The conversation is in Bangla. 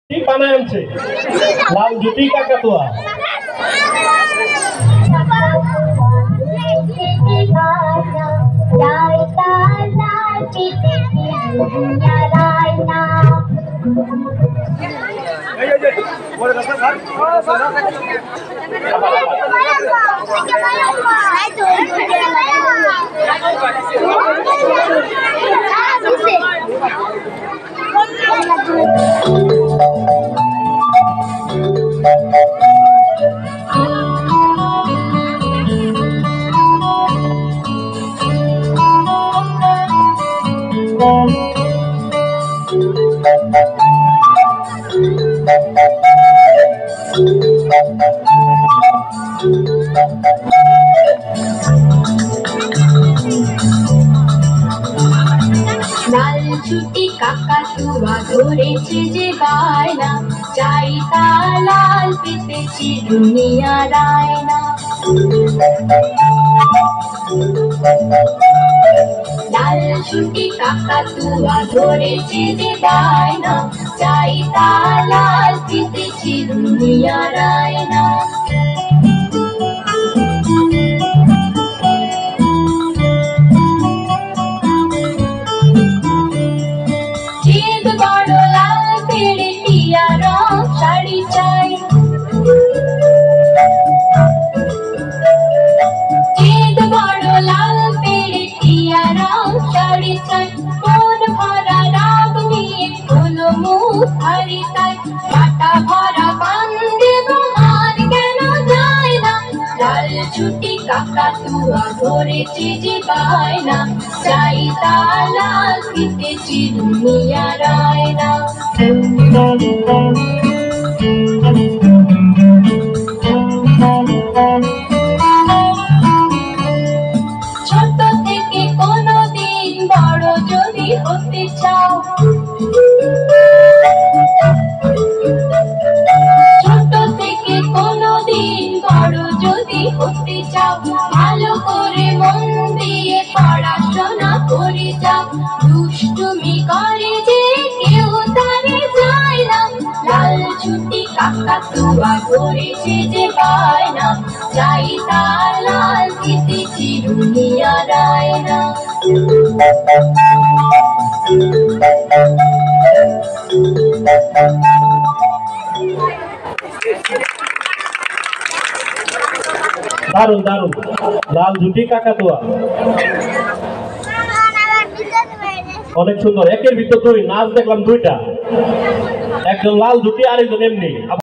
বানায় আনছে লাল জুটি কাকাতুয়া। লাল ছুটি কাকাতুয়া ধরেছে যে বায়না, চাই তা লাল পেতেছি দুনিয়ার আয়না। লাল ছুটি কাকাতুয়া ধরেছে যে বায়না, চাই তা লাল পেতেছি দুনিয়ার আয়না। শাড়ি চাই ঈদ বড় লাল পেড়ে টিয়া রং শাড়ি চাই, মন ভরা রাগ নিয়ে কোনো মুখ হারি তাই, কাটা ভরা কান্দে মান কেন যায় না। লাল ছুটি কাকাতুয়া ধরেছে যে বায়না, চাই তা লাল পেতেছি দুনিয়ার আয়না। ছোট থেকে কোনদিন বড় যদি হতে চাও, ছোট থেকে কোনদিন বড় যদি হতে চাও, ভালো করে মন দিয়ে পড়াশোনা করে যাও। দুষ্টুমি করে যে কেউ তারে যায় না, লাল ছুটি কাকাতুয়া ধরেছে যে বায়না, চাই তা লাল পেতেছি দুনিয়ার আয়না। দারুন দারুন, লাল জুটি কাকাতুয়া অনেক সুন্দর। একের ভিতর দুই নাচ দেখলাম, দুইটা, একজন লাল জুটি আরেকজন এমনি।